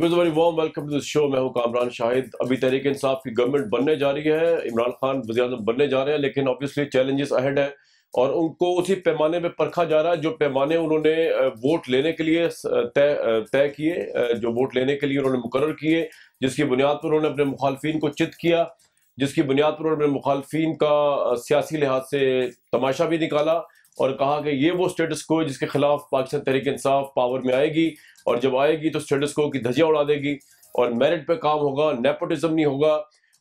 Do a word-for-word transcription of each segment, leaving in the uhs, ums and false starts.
Very warm welcome to this show. मैं हूं कामरान शाहिद। अभी तहरीक इंसाफ की गवर्नमेंट बनने जा रही है, इमरान खान वज़ीर-ए-आज़म बनने जा रहे हैं, लेकिन ऑब्वियसली चैलेंजेस अहेड है और उनको उसी पैमाने पे परखा जा रहा है जो पैमाने उन्होंने वोट लेने के लिए तय तय किए, जो वोट लेने के लिए उन्होंने मुकर्रर किए, जिसकी बुनियाद पर उन्होंने अपने मुखालफिन को चित किया, जिसकी बुनियाद पर उन्होंने मुखालफिन का सियासी लिहाज से तमाशा भी निकाला और कहा कि ये वो स्टेटस को जिसके खिलाफ पाकिस्तान तहरीक इंसाफ पावर में आएगी और जब आएगी तो स्टेटस को की धज्जियां उड़ा देगी और मेरिट पे काम होगा, नेपोटिज्म नहीं होगा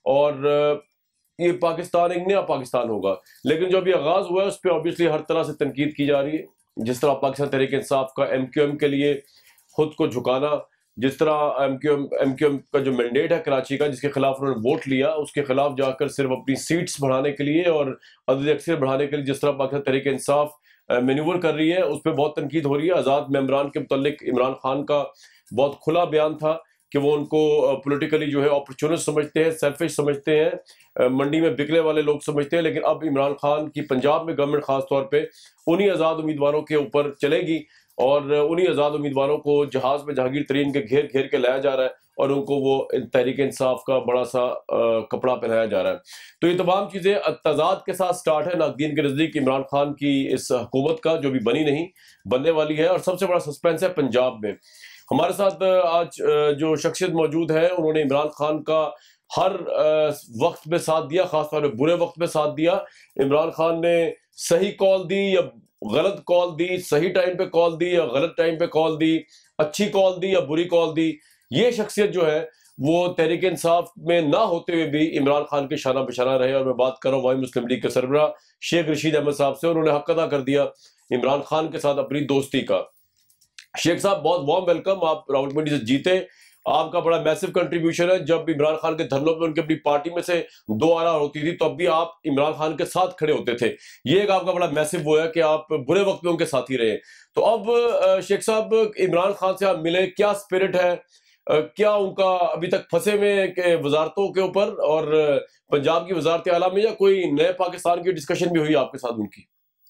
और ये पाकिस्तान एक नया पाकिस्तान होगा। लेकिन जो अभी आगाज हुआ है उस पर ऑब्वियसली हर तरह से तनकीद की जा रही है। जिस तरह पाकिस्तान तहरीक इंसाफ का एम क्यू एम के लिए खुद को झुकाना, जिस तरह M Q M M Q M का जो मैंडेट है कराची का जिसके खिलाफ उन्होंने वोट लिया, उसके खिलाफ जाकर सिर्फ अपनी सीट्स बढ़ाने के लिए और अदद अक्सर बढ़ाने के लिए जिस तरह पाकिस्तान तहरीक इंसाफ मैन्यूवर कर रही है, उस पर बहुत तनकीद हो रही है। आज़ाद मेम्बरान के मुतल्लिक इमरान खान का बहुत खुला बयान था कि वो उनको पॉलिटिकली जो है अपॉर्चुनिस्ट समझते हैं, सेल्फिश समझते हैं, मंडी में बिकने वाले लोग समझते हैं। लेकिन अब इमरान खान की पंजाब में गवर्नमेंट खास तौर पे उन्हीं आज़ाद उम्मीदवारों के ऊपर चलेगी और उन्हीं आज़ाद उम्मीदवारों को जहाज़ में जहांगीर तरीन के घेर घेर के लाया जा रहा है और उनको वो तहरीक इंसाफ का बड़ा सा आ, कपड़ा पहनाया जा रहा है। तो ये तमाम चीज़ें तजाद के साथ स्टार्ट है नाक़दीन के नज़दीक इमरान खान की इस हुकूमत का जो भी बनी नहीं बनने वाली है। और सबसे बड़ा सस्पेंस है पंजाब में। हमारे साथ आज जो शख्सियत मौजूद है उन्होंने इमरान खान का हर वक्त में साथ दिया, खासतौर पर बुरे वक्त में साथ दिया। इमरान खान ने सही कॉल दी या गलत कॉल दी, सही टाइम पे कॉल दी या गलत टाइम पे कॉल दी, अच्छी कॉल दी या बुरी कॉल दी, ये शख्सियत जो है वो तहरीक इंसाफ में ना होते हुए भी इमरान खान के शाना बिशाना रहे। और मैं बात कर रहा हूँ वाई मुस्लिम लीग के सरबराह शेख रशीद अहमद साहब से। उन्होंने हक अदा कर दिया इमरान खान के साथ अपनी दोस्ती का। शेख साहब बहुत वार्म वेलकम। आप रावलपिंडी से जीते, आपका बड़ा मैसिव कंट्रीब्यूशन है। जब इमरान खान के धरनों पे उनकी अपनी पार्टी में से दो आरा होती थी तो अब भी आप इमरान खान के साथ खड़े होते थे। ये एक आपका बड़ा मैसिव वो है कि आप बुरे वक्त में उनके साथ ही रहे। तो अब शेख साहब इमरान खान से आप मिले, क्या स्पिरिट है, क्या उनका अभी तक फंसे में वजारतों के ऊपर और पंजाब की वजारत आला में या कोई नए पाकिस्तान की डिस्कशन भी हुई आपके साथ उनकी?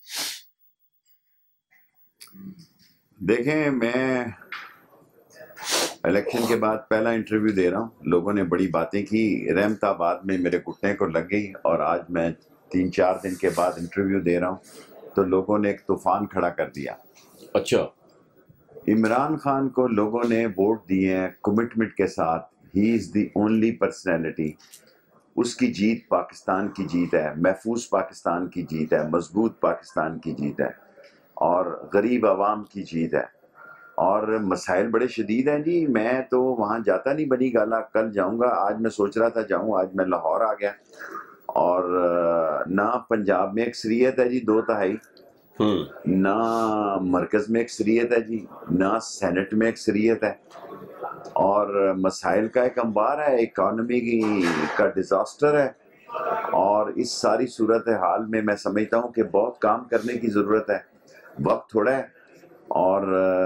देखें, मैं इलेक्शन के बाद पहला इंटरव्यू दे रहा हूँ। लोगों ने बड़ी बातें की, रहमताबाद में मेरे घुटने को लग गई और आज मैं तीन चार दिन के बाद इंटरव्यू दे रहा हूँ तो लोगों ने एक तूफान खड़ा कर दिया। अच्छा, इमरान खान को लोगों ने वोट दिए हैं कमिटमेंट के साथ। He is the only personality. उसकी जीत पाकिस्तान की जीत है, महफूज पाकिस्तान की जीत है, मजबूत पाकिस्तान की जीत है और गरीब आवाम की जीत है। और मसाइल बड़े शदीद हैं जी। मैं तो वहाँ जाता नहीं, बनी गाला कल जाऊँगा, आज मैं सोच रहा था जाऊँ, आज मैं लाहौर आ गया। और ना पंजाब में अक्सरियत है जी दो तिहाई, ना मरकज में अक्सरियत है जी, ना सेनेट में अक्सरियत है और मसाइल का एक अंबार है, इकॉनमी की का डिज़ास्टर है। और इस सारी सूरत हाल में मैं समझता हूँ कि बहुत काम करने की ज़रूरत है, वक्त थोड़ा है और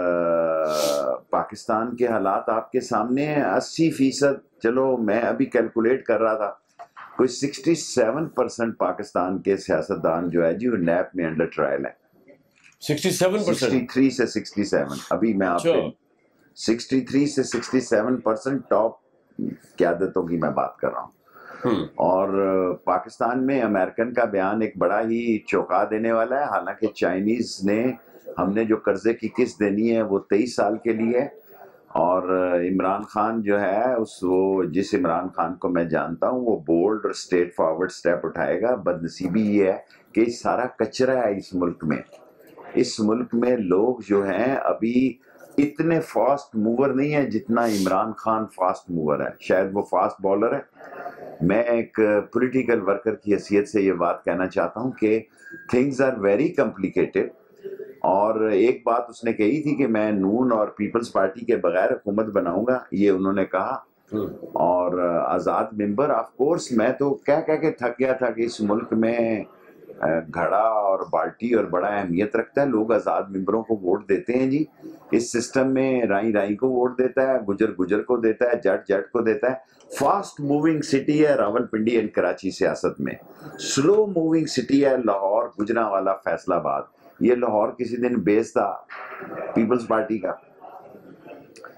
पाकिस्तान के हालात आपके सामने हैं। अस्सी फीसद, चलो मैं अभी कैलकुलेट कर रहा था, कोई सड़सठ परसेंट पाकिस्तान के सियासतदान जो है जी वो नैप में अंडर ट्रायल है। सड़सठ परसेंट तिरसठ से सड़सठ अभी मैं अच्छा। आपसे तिरसठ से सड़सठ परसेंट टॉप क़यादतों की मैं बात कर रहा हूँ। और पाकिस्तान में अमेरिकन का बयान एक बड़ा ही चौंका देने वाला है। हालांकि चाइनीज़ ने हमने जो कर्जे की किस्त देनी है वो तेईस साल के लिए है और इमरान खान जो है उस वो जिस इमरान खान को मैं जानता हूँ वो बोल्ड और स्ट्रेट फॉरवर्ड स्टेप उठाएगा। बदनसीबी ये है कि सारा कचरा है इस मुल्क में। इस मुल्क में लोग जो हैं अभी इतने फास्ट मूवर नहीं है जितना इमरान खान फास्ट मूवर है। शायद वो फास्ट बॉलर है। मैं एक पॉलिटिकल वर्कर की हैसियत से ये बात कहना चाहता हूँ कि थिंग्स आर वेरी कॉम्प्लिकेटेड। और एक बात उसने कही थी कि मैं नून और पीपल्स पार्टी के बगैर हुकूमत बनाऊंगा, ये उन्होंने कहा। और आज़ाद मेंबर, ऑफ कोर्स मैं तो कह कह के थक गया था कि इस मुल्क में घड़ा और बाल्टी और बड़ा अहमियत रखता है। लोग आज़ाद मेंबरों को वोट देते हैं जी। इस सिस्टम में राई राई को वोट देता है, गुजर गुजर को देता है, जट जट को देता है। फास्ट मूविंग सिटी है रावलपिंडी एंड कराची सियासत में। स्लो मूविंग सिटी है लाहौर, गुजरांवाला, फैसलाबाद। ये लाहौर किसी दिन बेस था पीपल्स पार्टी का।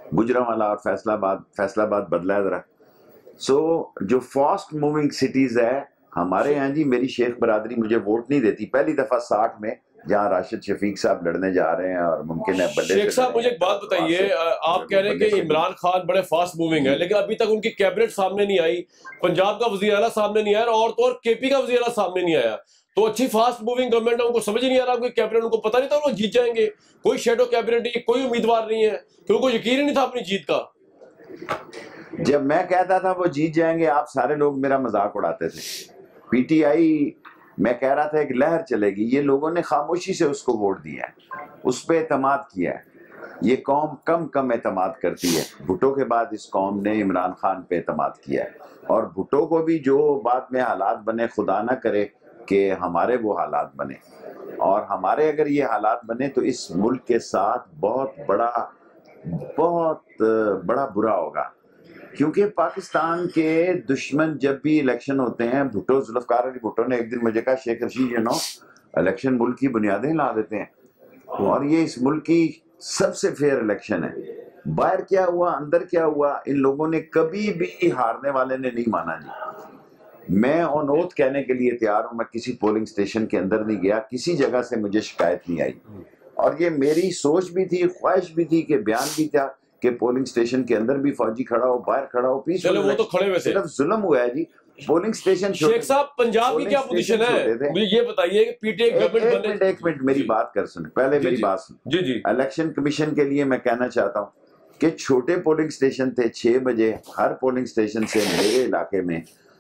گجرانوالہ اور فیصل آباد فیصل آباد بدلا ہے ذرا. سو جو فاسٹ موونگ سٹیز ہے ہمارے یہاں جی، میری شیخ برادری مجھے ووٹ نہیں دیتی پہلی دفعہ ساٹھ میں، جہاں راشد شفیق صاحب لڑنے جا رہے ہیں اور ممکن ہے بڑے. شیخ صاحب مجھے ایک بات بتائیے، آپ کہہ رہے ہیں کہ عمران خان بڑے فاسٹ موونگ ہے، لیکن ابھی تک ان کی کیبنٹ سامنے نہیں آئی، پنجاب کا وزیر اعلیٰ سامنے نہیں آیا، اور تو اور کے پی کا وزیر اعلیٰ سامنے نہیں آیا. تو اچھی فاسٹ موونگ گورنمنٹ ہے، ان کو سمجھ نہیں آ رہا کوئی کیبنٹ، ان کو پتہ نہیں تھا وہ جیت جائیں گے، کوئی شیڈو کیبنٹ نہیں، کوئی امیدوار نہیں ہے، کیونکہ کو یقین ہی نہیں تھا اپنی جیت کا. جب میں کہتا تھا وہ جیت جائیں گے، آپ سارے لوگ میرا مذاق اڑاتے تھے. پی ٹی آئی میں کہہ رہا تھا ایک لہر چلے گی، یہ لوگوں نے خاموشی سے اس کو ووٹ دیا ہے، اس پہ اعتماد کیا ہے. یہ قوم کم کم اعتماد کرتی ہے. بھٹو کے بعد اس قوم نے عمران خان پہ اعتماد کیا ہے، اور بھٹو کو بھی جو بعد میں حالات بنے، خدا نہ کرے کہ ہمارے وہ حالات بنے، اور ہمارے اگر یہ حالات بنے تو اس ملک کے ساتھ بہت بڑا بہت بڑا برا ہوگا. کیونکہ پاکستان کے دشمن جب بھی الیکشن ہوتے ہیں، بھٹو ذوالفقار علی بھٹو نے ایک دن مجھے کہا، Sheikh Rashid you know election ملک کی بنیادیں لا دیتے ہیں، اور یہ اس ملک کی سب سے فیئر الیکشن ہے. باہر کیا ہوا اندر کیا ہوا، ان لوگوں نے کبھی بھی ہارنے والے نے نہیں مانا جی. میں آن اوتھ کہنے کے لیے تیار ہوں، میں کسی پولنگ سٹیشن کے اندر نہیں گیا، کسی جگہ سے مجھے شکایت نہیں آئی، اور یہ میری سوچ بھی تھی، خواہش بھی تھی، کہ بیان بھی تھا کہ پولنگ سٹیشن کے اندر بھی فوجی کھڑا ہو، باہر کھڑا ہو، پیس. چلو وہ تو کھڑے ہوئے تھے، صرف ظلم ہوا ہے جی. پولنگ سٹیشن شیخ صاحب پنجاب کی کیا پوزیشن ہے، مجھے یہ بتائیے کہ پی ٹی آئی گورنمنٹ بنے. ایک منٹ ایک منٹ میری بات کر سنیں پہلے، میری بات سنیں. جی جی الیکشن کمیشن کے لیے میں کہنا چاہتا ہوں کہ چھوٹے پولنگ سٹیشن تھے، چھ بجے ہر پولنگ سٹیشن سے میرے علاقے میں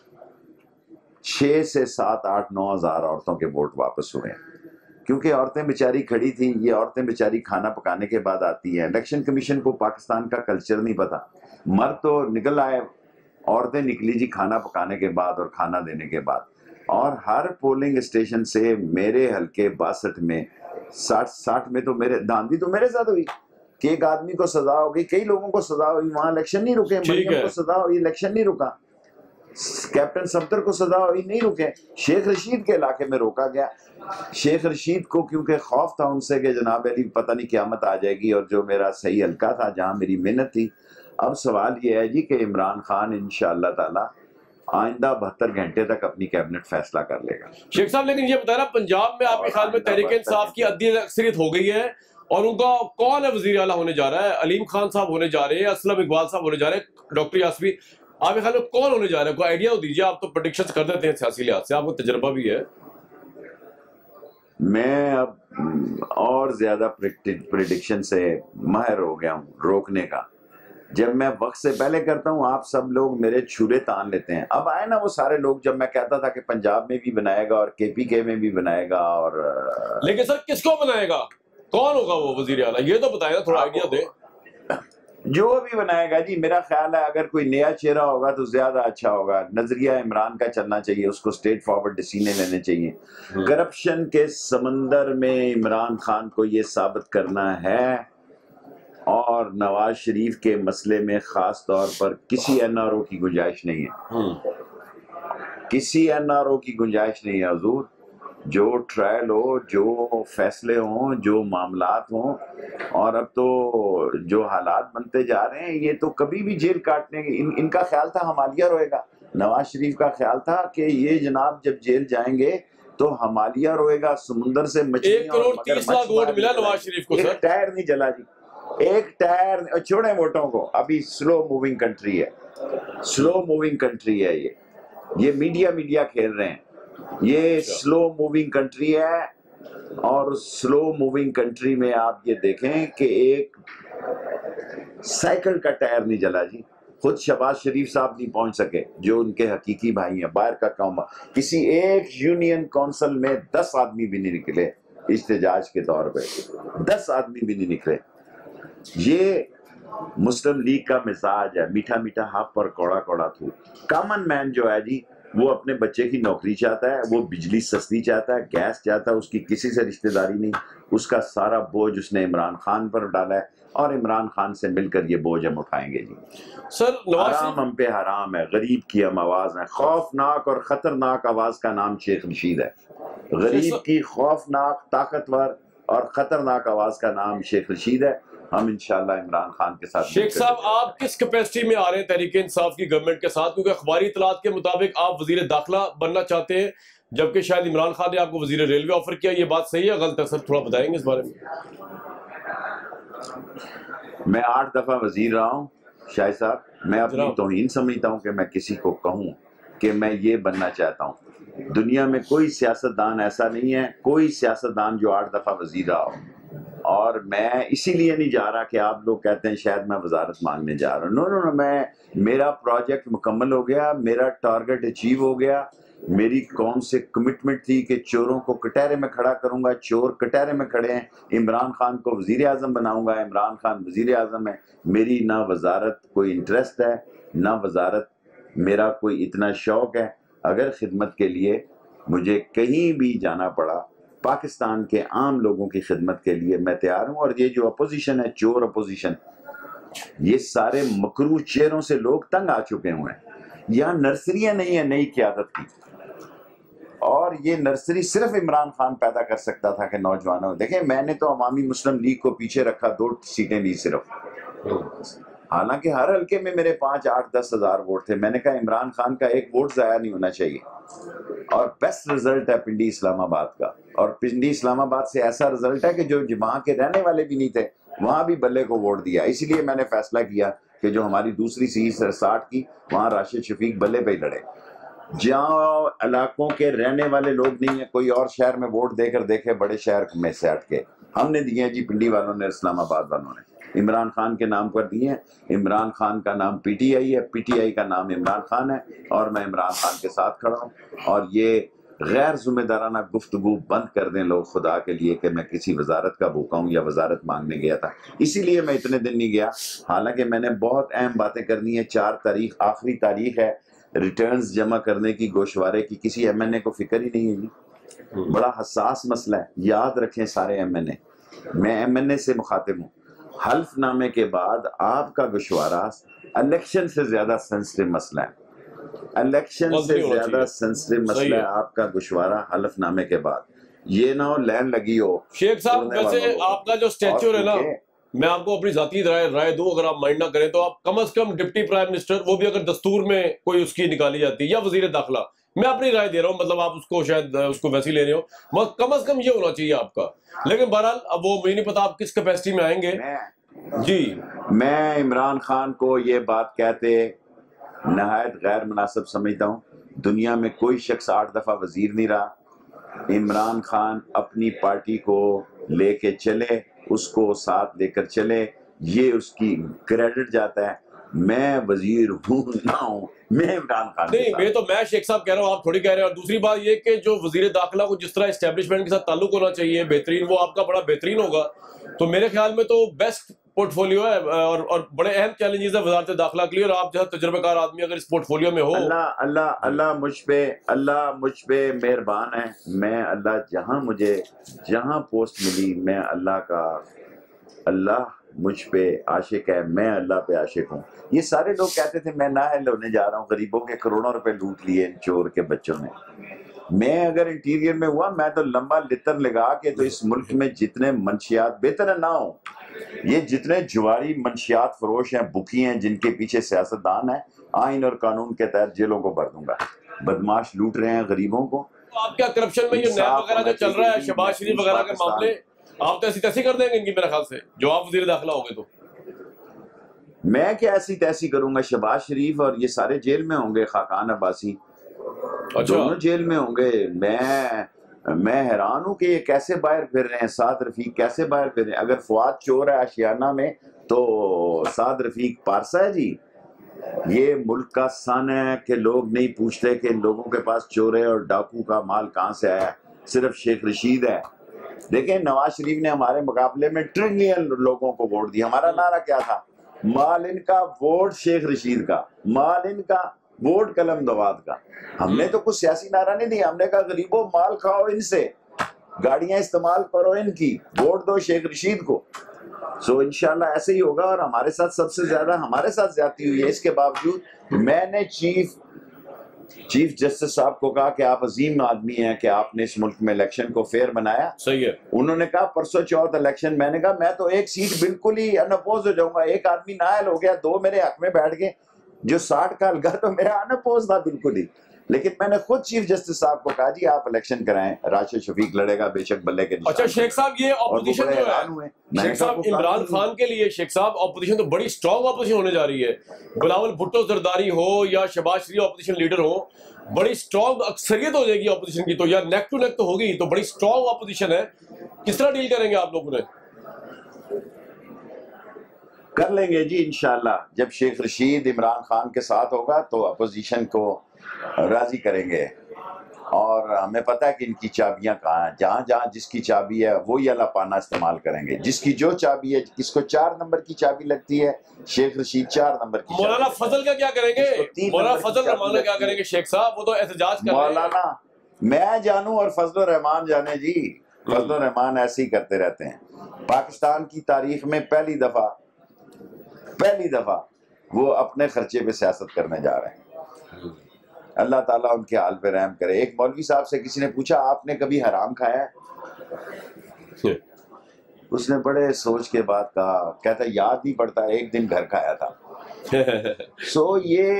چھ سے سات آٹھ نو ہزار عورتوں کے ووٹ واپس ہوئے ہیں، کیونکہ عورتیں بیچاری کھڑی تھیں. یہ عورتیں بیچاری کھانا پکانے کے بعد آتی ہیں. الیکشن کمیشن کو پاکستان کا کلچر نہیں پتا، مرد تو نکل آئے، عورتیں نکلی جی کھانا پکانے کے بعد اور کھانا دینے کے بعد. اور ہر پولنگ اسٹیشن سے میرے حلقے باسٹھ میں ساٹھ ساٹھ میں تو میرے داندھی تو میرے ساتھ ہوئی کہ ایک آدمی کو سزا ہو گئی، کئی لوگوں کو سزا ہوئی، وہاں الیکشن نہیں رکے. مریم کو سزا ہوئی، الیکشن نہیں رکا. کیپٹن صفدر کو سزا ہوئی، نہیں رکے. شیخ رشید کے علاقے میں روکا گیا. شیخ رشید کو کیونکہ خوف تھا ان سے کہ جناب علی پتہ نہیں قیامت آ جائے گی، اور جو میرا صحیح حلقہ تھا جہاں میری محنت تھی. اب سوال یہ ہے جی کہ عمران خان انشاءاللہ تعالی آئندہ بہتر گھنٹے تک اپنی کیبنٹ فیصلہ کر لے گا. شیخ صاحب لیکن یہ بتایا نا، پنجاب میں آپ کے خیال میں تحریک انصاف کی عددی اکثریت ہو گئی ہے، اور ان کا کون ہے وزیر اعلیٰ ہونے جا رہا ہے؟ علیم خان صاحب ہونے جا رہے ہیں، اسلم اقبال صاحب ہونے جا رہے ہیں، ڈاکٹر یاسوی، آپ کے خیال میں کون ہونے جا رہا ہے؟ کوئی آئیڈیا دیجیے، آپ تو پریڈکشن کر دیتے ہیں سیاسی لحاظ سے، آپ کو تجربہ بھی ہے. میں اب اور زیادہ پریڈکشن سے ماہر ہو گیا ہوں روکنے کا. جب میں وقت سے پہلے کرتا ہوں آپ سب لوگ میرے چھرے تان لیتے ہیں. اب آئے نا وہ سارے لوگ، جب میں کہتا تھا کہ پنجاب میں بھی بنائے گا اور کے پی کے میں بھی بنائے گا، اور لیکن سر کس کو بنائے گا، کون ہوگا وہ وزیر اعلیٰ، یہ تو بتائیں نا، تھوڑا آئیڈیا دیں. جو بھی بنائے گا جی، میرا خیال ہے اگر کوئی نیا چہرہ ہوگا تو زیادہ اچھا ہوگا. نظریہ عمران کا چلنا چاہیے، اس کو اسٹیٹ فارورڈ ڈیسیژن لینے چاہیے. کرپشن کے سمندر میں عمران خان کو یہ ثابت کرنا ہے، اور نواز شریف کے مسئلے میں خاص طور پر کسی این آر او کی گنجائش نہیں ہے، کسی این آر او کی گنجائش نہیں ہے حضور. جو ٹرائل ہو، جو فیصلے ہوں، جو معاملات ہوں، اور اب تو جو حالات بنتے جا رہے ہیں، یہ تو کبھی بھی جیل کاٹنے کی. ان, ان کا خیال تھا ہمالیہ روئے گا. نواز شریف کا خیال تھا کہ یہ جناب جب جیل جائیں گے تو ہمالیہ روئے گا، سمندر سے مچھلیاں. ایک کروڑ تیس لاکھ ووٹ ملا نواز شریف کو. ایک ٹائر نہیں جلا جی، ایک ٹائر. چھوڑیں ووٹوں کو، ابھی سلو موونگ کنٹری ہے، سلو موونگ کنٹری ہے. یہ یہ میڈیا میڈیا کھیل رہے ہیں. یہ سلو موونگ کنٹری ہے، اور سلو موونگ کنٹری میں آپ یہ دیکھیں کہ ایک سائیکل کا ٹائر نہیں جلا جی. خود شہباز شریف صاحب نہیں پہنچ سکے جو ان کے حقیقی بھائی ہیں. باہر کا کام، کسی ایک یونین کونسل میں دس آدمی بھی نہیں نکلے احتجاج کے طور پہ، دس آدمی بھی نہیں نکلے. یہ مسلم لیگ کا مزاج ہے، میٹھا میٹھا ہاپ اور کوڑا کوڑا تھو. کامن مین جو ہے جی، وہ اپنے بچے کی نوکری چاہتا ہے، وہ بجلی سستی چاہتا ہے، گیس چاہتا ہے، اس کی کسی سے رشتہ داری نہیں. اس کا سارا بوجھ اس نے عمران خان پر ڈالا ہے، اور عمران خان سے مل کر یہ بوجھ ہم اٹھائیں گے جی. سر حرام ہم پہ حرام ہے، غریب کی ہم آواز ہے. خوفناک اور خطرناک آواز کا نام شیخ رشید ہے. غریب کی خوفناک، طاقتور اور خطرناک آواز کا نام شیخ رشید ہے. ہم انشاءاللہ عمران خان کے ساتھ. شیخ صاحب آپ کس کیپیسٹی میں آ رہے ہیں تحریک انصاف کی گورنمنٹ کے ساتھ؟ کیونکہ اخباری اطلاعات کے مطابق آپ وزیر داخلہ بننا چاہتے ہیں، جبکہ شاید عمران خان نے آپ کو وزیر ریلوے آفر کیا. یہ بات صحیح ہے غلط ہے؟ سر تھوڑا بتائیں گے اس بارے میں. میں آٹھ دفعہ وزیر رہا ہوں شاہد صاحب. میں اپنی توہین سمجھتا ہوں کہ میں کسی کو کہوں کہ میں یہ بننا چاہتا ہوں. دنیا میں کوئی سیاستدان ایسا نہیں ہے، کوئی سیاستدان جو آٹھ دفعہ وزیر رہا ہو. اور میں اسی لیے نہیں جا رہا کہ آپ لوگ کہتے ہیں شاید میں وزارت مانگنے جا رہا ہوں. نو نو نو میں میرا پروجیکٹ مکمل ہو گیا، میرا ٹارگٹ اچیو ہو گیا. میری قوم سے کمٹمنٹ تھی کہ چوروں کو کٹہرے میں کھڑا کروں گا. چور کٹہرے میں کھڑے ہیں. عمران خان کو وزیر اعظم بناؤں گا. عمران خان وزیر اعظم ہے. میری نہ وزارت کوئی انٹرسٹ ہے، نہ وزارت میرا کوئی اتنا شوق ہے. اگر خدمت کے لیے مجھے کہیں بھی جانا پڑا، پاکستان کے عام لوگوں کی خدمت کے لیے میں تیار ہوں. اور یہ جو اپوزیشن ہے، چور اپوزیشن، یہ سارے مکروہ چہروں سے لوگ تنگ آ چکے ہوئے ہیں. یہاں نرسریاں نہیں ہیں نئی قیادت کی، اور یہ نرسری صرف عمران خان پیدا کر سکتا تھا کہ نوجوانوں. دیکھیں میں نے تو عوامی مسلم لیگ کو پیچھے رکھا، دو سیٹیں لی صرف، حالانکہ ہر حلقے میں میرے پانچ آٹھ دس ہزار ووٹ تھے. میں نے کہا عمران خان کا ایک ووٹ ضائع نہیں ہونا چاہیے. اور بیسٹ رزلٹ ہے پنڈی اسلام آباد کا. اور پنڈی اسلام آباد سے ایسا رزلٹ ہے کہ جو وہاں کے رہنے والے بھی نہیں تھے وہاں بھی بلے کو ووٹ دیا. اسی لیے میں نے فیصلہ کیا کہ جو ہماری دوسری سیٹ ساٹھ کی، وہاں راشد شفیق بلے پہ ہی لڑے. جہاں علاقوں کے رہنے والے لوگ نہیں ہیں، کوئی اور شہر میں ووٹ دے کر دیکھے، بڑے شہر میں سے ہٹ کے. ہم نے دیے جی پنڈی والوں نے، اسلام آباد والوں نے عمران خان کے نام پر دیے ہیں. عمران خان کا نام پی ٹی آئی ہے، پی ٹی آئی کا نام عمران خان ہے، اور میں عمران خان کے ساتھ کھڑا ہوں. اور یہ غیر ذمہ دارانہ گفتگو بند کر دیں لوگ خدا کے لیے کہ میں کسی وزارت کا بھوکا ہوں یا وزارت مانگنے گیا تھا. اسی لیے میں اتنے دن نہیں گیا، حالانکہ میں نے بہت اہم باتیں کرنی ہیں. چار تاریخ آخری تاریخ ہے ریٹرنز جمع کرنے کی. گوشوارے کی کسی ایم این اے کو فکر ہی نہیں ہے جی. بڑا حساس مسئلہ ہے، یاد رکھیں سارے ایم این اے. میں ایم این اے سے مخاطب ہوں. حلف نامے کے بعد آپ کا گوشوارہ الیکشن سے زیادہ سینسٹیو مسئلہ ہے. الیکشن سے زیادہ سینسٹیو مسئلہ ہے آپ کا گوشوارہ حلف نامے کے بعد. یہ نہ ہو لین لگی ہو. شیخ صاحب ویسے آپ کا جو اسٹیچو ہے نا، میں آپ کو اپنی ذاتی رائے رائے دوں، اگر آپ مائنڈ نہ کریں تو آپ کم از کم ڈپٹی پرائم منسٹر، وہ بھی اگر دستور میں کوئی اس کی نکالی جاتی ہے، یا وزیر داخلہ، میں اپنی رائے دے رہا ہوں، مطلب آپ اس کو شاید اس کو ویسی لے رہے ہو، مگر کم از کم یہ ہونا چاہیے آپ کا. لیکن بہرحال اب وہ مجھے نہیں پتا آپ کس کیپیسٹی میں آئیں گے. جی میں عمران خان کو یہ بات کہتے نہایت غیر مناسب سمجھتا ہوں. دنیا میں کوئی شخص آٹھ دفعہ وزیر نہیں رہا. عمران خان اپنی پارٹی کو لے کے چلے، اس کو ساتھ لے کر چلے، یہ اس کی کریڈٹ جاتا ہے. میں وزیر ہوں نہ ہوں، میں عمران خان نہیں، میں تو میں شیخ صاحب کہہ رہا ہوں، آپ تھوڑی کہہ رہے ہیں. اور دوسری بات یہ کہ جو وزیر داخلہ کو جس طرح اسٹیبلشمنٹ کے ساتھ تعلق ہونا چاہیے بہترین، وہ آپ کا بڑا بہترین ہوگا. تو میرے خیال میں تو بیسٹ پورٹ فولیو ہے، اور اور بڑے اہم چیلنجز ہیں وزارت داخلہ کے لیے. اور آپ جیسا تجربہ کار آدمی اگر اس پورٹ فولیو میں ہو، اللہ اللہ اللہ مجھ پہ اللہ مجھ پہ مہربان ہے. میں اللہ جہاں مجھے جہاں پوسٹ ملی، میں اللہ کا، اللہ مجھ پہ عاشق ہے، میں اللہ پہ عاشق ہوں. یہ سارے لوگ کہتے تھے میں نااہل ہونے جا رہا ہوں، غریبوں کے کروڑوں روپے لوٹ لیے ان چور کے بچوں نے. میں اگر انٹیریئر میں ہوا، میں تو لمبا لتر لگا کے تو اس ملک میں جتنے منشیات، بہتر ہے نہ ہوں، یہ جتنے جواری منشیات فروش ہیں، بکی ہیں، جن کے پیچھے سیاستدان ہیں، آئین اور قانون کے تحت جیلوں کو بھر دوں گا. بدماش لوٹ رہے ہیں غریبوں کو. آپ کیا کرپشن میں یہ نیب وغیرہ جو چل رہا ہے، شہباز شریف وغیرہ کے معاملے، آپ تو ایسی تیسی کر دیں گے ان کی میرے خیال سے، جو آپ وزیر داخلہ ہوں گے تو. میں کیا ایسی تیسی کروں گا؟ شہباز شریف اور یہ سارے جیل میں ہوں گے، خاقان عباسی دونوں جیل میں ہوں گے. میں میں حیران ہوں کہ یہ کیسے باہر پھر رہے ہیں. سعد رفیق کیسے باہر پھر رہے ہیں؟ اگر فواد چور ہے آشیانہ میں تو سعد رفیق پارسا ہے جی. یہ ملک کا سن ہے کہ لوگ نہیں پوچھتے کہ لوگوں کے پاس چورے اور ڈاکو کا مال کہاں سے آیا. صرف شیخ رشید ہے. دیکھیں نواز شریف نے ہمارے مقابلے میں ٹریلین لوگوں کو ووٹ دیا. ہمارا نعرہ کیا تھا؟ مال ان کا، ووٹ شیخ رشید کا. مال ان کا، ووٹ قلم دواد کا. ہم نے تو کچھ سیاسی نعرہ نہیں دیا. ہم نے کہا غریبوں مال کھاؤ ان سے، گاڑیاں استعمال کرو ان کی، ووٹ دو شیخ رشید کو. سو انشاءاللہ ایسے ہی ہوگا. اور ہمارے ساتھ سب سے زیادہ ہمارے ساتھ زیادتی ہوئی ہے. اس کے باوجود میں نے چیف چیف جسٹس صاحب کو کہا کہ آپ عظیم آدمی ہیں کہ آپ نے اس ملک میں الیکشن کو فیئر بنایا. صحیح ہے. انہوں نے کہا پرسوں چوتھ الیکشن, میں نے کہا میں تو ایک سیٹ بالکل ہی ان اپوز ہو جاؤں گا, ایک آدمی نائل ہو گیا, دو میرے حق میں بیٹھ گئے, جو ساٹھ کا الگا تو میرا ان اپوز تھا بالکل ہی. لیکن میں نے خود چیف جسٹس صاحب کو کہا جی آپ الیکشن کرائیں, راشد شفیق لڑے گا بے شک بلے کے نشان. اچھا شیخ صاحب یہ اپوزیشن جو ہے شیخ صاحب عمران خان کے لیے, شیخ صاحب اپوزیشن تو بڑی اسٹرانگ اپوزیشن ہونے جا رہی ہے. بلاول بھٹو زرداری ہو یا شہباز شریف اپوزیشن لیڈر ہو, بڑی اسٹرانگ اکثریت ہو جائے گی اپوزیشن کی, تو یا نیک ٹو نیک تو ہوگی, تو بڑی اسٹرانگ اپوزیشن ہے. کس طرح ڈیل کریں گے آپ لوگوں نے؟ کر لیں گے جی انشاءاللہ. جب شیخ رشید عمران خان کے ساتھ ہوگا تو اپوزیشن کو راضی کریں گے, اور ہمیں پتہ ہے کہ ان کی چابیاں کہاں ہیں. جہاں جہاں جس کی چابی ہے وہی اللہ پانا استعمال کریں گے. جس کی جو چابی ہے, کس کو چار نمبر کی چابی لگتی ہے, شیخ رشید چار نمبر کی. مولانا فضل کا کیا کریں گے؟ مولانا فضل رحمان کا کیا کریں گے شیخ صاحب؟ وہ تو احتجاج کر رہے ہیں. مولانا میں جانوں اور فضل الرحمان جانے جی. فضل الرحمان ایسے ہی کرتے رہتے ہیں. پاکستان کی تاریخ میں پہلی دفعہ پہلی دفعہ وہ اپنے خرچے پہ سیاست کرنے جا رہے ہیں. اللہ تعالیٰ ان کے حال پہ رحم کرے. ایک مولوی صاحب سے کسی نے پوچھا آپ نے کبھی حرام کھایا ہے؟ اس نے بڑے سوچ کے بعد کہا, کہتا یاد نہیں پڑتا, ایک دن گھر کھایا تھا. سو یہ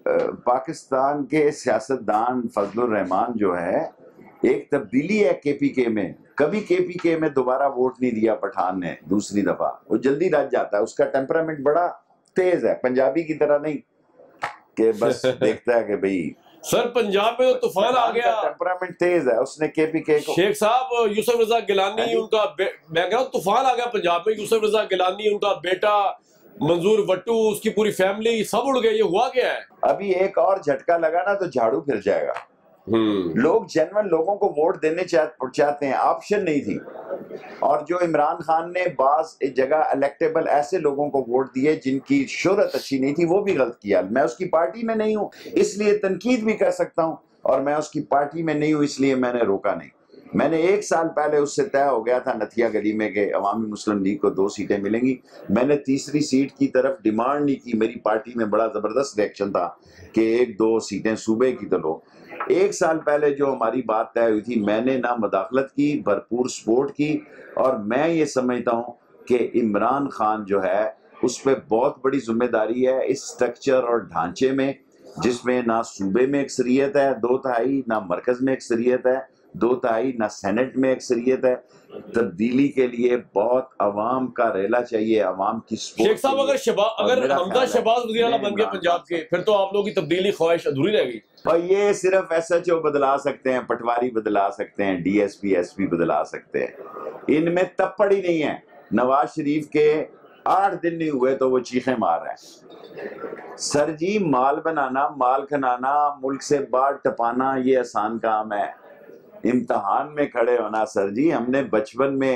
پاکستان کے سیاستدان فضل الرحمان جو ہے, ایک تبدیلی ہے کے پی کے میں. کبھی کے پی کے میں دوبارہ ووٹ نہیں دیا پٹھان نے دوسری دفعہ, وہ جلدی رج جاتا ہے. اس کا ٹیمپرامنٹ بڑا تیز ہے, پنجابی کی طرح نہیں کہ بس دیکھتا ہے کہ بھئی. سر پنجاب میں تو طوفان آ گیا, ٹیمپرامنٹ تیز ہے. اس نے کے پی کے کو شیخ صاحب یوسف رضا گیلانی ان کا, میں کہہ رہا ہوں طوفان آ گیا پنجاب میں. یوسف رضا گیلانی, ان کا بیٹا منظور وٹو, اس کی پوری فیملی سب اڑ گئے. یہ ہوا کیا ہے؟ ابھی ایک اور جھٹکا لگا نا تو جھاڑو پھر جائے گا. لوگ جنون لوگوں کو ووٹ دینے چاہتے ہیں, آپشن نہیں تھی. اور جو عمران خان نے بعض جگہ الیکٹیبل ایسے لوگوں کو ووٹ دیے جن کی شہرت اچھی نہیں تھی, وہ بھی غلط کیا. میں اس کی پارٹی میں نہیں ہوں اس لیے تنقید بھی کر سکتا ہوں, اور میں اس کی پارٹی میں نہیں ہوں اس لیے میں نے روکا نہیں. میں نے ایک سال پہلے اس سے طے ہو گیا تھا نتھیا گلی میں کہ عوامی مسلم لیگ کو دو سیٹیں ملیں گی. میں نے تیسری سیٹ کی طرف ڈیمانڈ نہیں کی. میری پارٹی میں بڑا زبردست ریئیکشن تھا کہ ایک دو سیٹیں صوبے کی تو لو. ایک سال پہلے جو ہماری بات طے ہوئی تھی, میں نے نہ مداخلت کی, بھرپور سپورٹ کی. اور میں یہ سمجھتا ہوں کہ عمران خان جو ہے اس پہ بہت بڑی ذمہ داری ہے اس سٹرکچر اور ڈھانچے میں, جس میں نہ صوبے میں اکثریت ہے دو تہائی, نہ مرکز میں اکثریت ہے دو تہائی, نہ سینٹ میں اکثریت ہے. تبدیلی کے لیے بہت عوام کا ریلا چاہیے, عوام کی سپورٹ. شیخ صاحب اگر شباز اگر حمزہ شہباز وزیر اعلیٰ بن گئے پنجاب کے, پھر تو آپ لوگوں کی تبدیلی خواہش ادھوری رہ گئی. اور یہ صرف ایس ایچ او بدلا سکتے ہیں, پٹواری بدلا سکتے ہیں, D S P S P بدلا سکتے ہیں. ان میں تپڑ ہی نہیں ہے. نواز شریف کے آٹھ دن نہیں ہوئے تو وہ چیخیں مار رہے ہیں. سر جی مال بنانا, مال کھنانا, ملک سے باہر ٹپانا یہ آسان کام ہے. امتحان میں کھڑے ہونا سر جی, ہم نے بچپن میں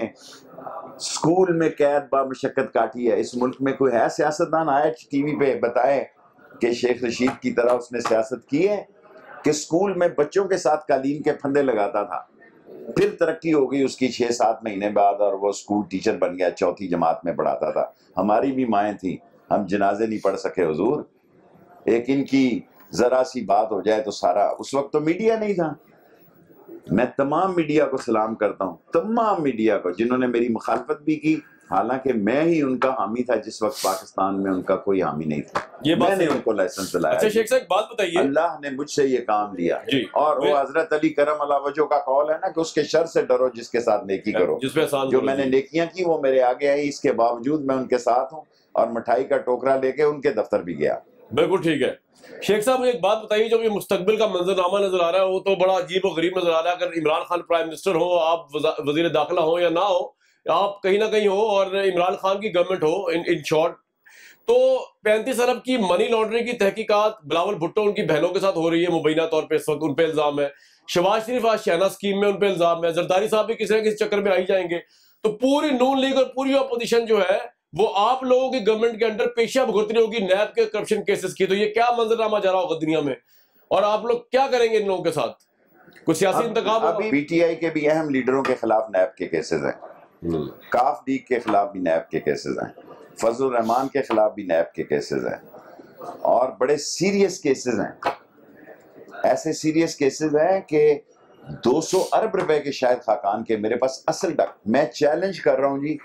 اسکول میں قید با مشقت کاٹی ہے. اس ملک میں کوئی ہے سیاستدان آئے ٹی وی پہ بتائے کہ شیخ رشید کی طرح اس نے سیاست کی ہے, کہ اسکول میں بچوں کے ساتھ قالین کے پھندے لگاتا تھا, پھر ترقی ہو گئی اس کی چھ سات مہینے بعد اور وہ اسکول ٹیچر بن گیا, چوتھی جماعت میں پڑھاتا تھا. ہماری بھی مائیں تھیں, ہم جنازے نہیں پڑھ سکے حضور. ایک ان کی ذرا سی بات ہو جائے تو سارا, اس وقت تو میڈیا نہیں تھا. میں تمام میڈیا کو سلام کرتا ہوں, تمام میڈیا کو جنہوں نے میری مخالفت بھی کی, حالانکہ میں ہی ان کا حامی تھا جس وقت پاکستان میں ان کا کوئی حامی نہیں تھا. یہ میں نے ان کو لائسنس دلایا. اچھا شیخ صاحب بات بتائیے, اللہ نے مجھ سے یہ کام لیا, اور وہ حضرت علی کرم اللہ وجہ کا قول ہے نا کہ اس کے شر سے ڈرو جس کے ساتھ نیکی کرو. جو میں نے نیکیاں کی وہ میرے آگے آئی, اس کے باوجود میں ان کے ساتھ ہوں, اور مٹھائی کا ٹوکرا لے کے ان کے دفتر بھی گیا. بالکل ٹھیک ہے. شیخ صاحب مجھے ایک بات بتائیے, جو یہ مستقبل کا منظرنامہ نظر آ رہا ہے وہ تو بڑا عجیب و غریب نظر آ رہا ہے. اگر عمران خان پرائم منسٹر ہو, آپ وزیر داخلہ ہو یا نہ ہو, آپ کہیں نہ کہیں ہو, اور عمران خان کی گورنمنٹ ہو, ان شارٹ, تو پینتیس ارب کی منی لانڈرنگ کی تحقیقات بلاول بھٹو ان کی بہنوں کے ساتھ ہو رہی ہے مبینہ طور پہ, اس وقت ان پہ الزام ہے. شہباز شریف آج شہنا اسکیم میں ان پہ الزام ہے. زرداری صاحب بھی کسی نہ کسی چکر میں آئی جائیں گے. تو پوری نون لیگ اور پوری اپوزیشن جو ہے وہ آپ لوگوں کی گورنمنٹ کے انڈر پیشہ بھگتنی ہوگی نیب کے کرپشن کیسز کی. تو یہ کیا منظرنامہ جا رہا ہوگا دنیا میں, اور آپ لوگ کیا کریں گے ان لوگوں کے ساتھ؟ کوئی سیاسی انتخاب ہوگا؟ ابھی پی ٹی آئی کے بھی اہم لیڈروں کے خلاف نیب کے کیسز ہیں, کاف لیگ کے خلاف بھی نیب کے کیسز ہیں, فضل الرحمان کے خلاف بھی نیب کے کیسز ہیں, اور بڑے سیریس کیسز ہیں. ایسے سیریس کیسز ہیں کہ دو سو ارب روپے کے شاید خاقان کے میرے پاس اصل ڈاک. میں چیلنج کر رہا ہوں جی,